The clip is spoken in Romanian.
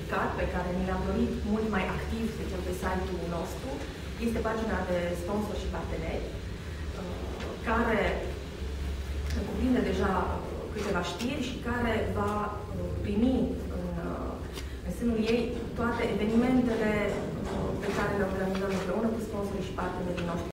dedicat, pe care ni l-am dorit mult mai activ decât pe site-ul nostru, este pagina de sponsor și parteneri, care cuprinde deja câteva știri și care va primi în sânul ei toate evenimentele pe care le organizăm împreună cu sponsorii și partenerii noștri.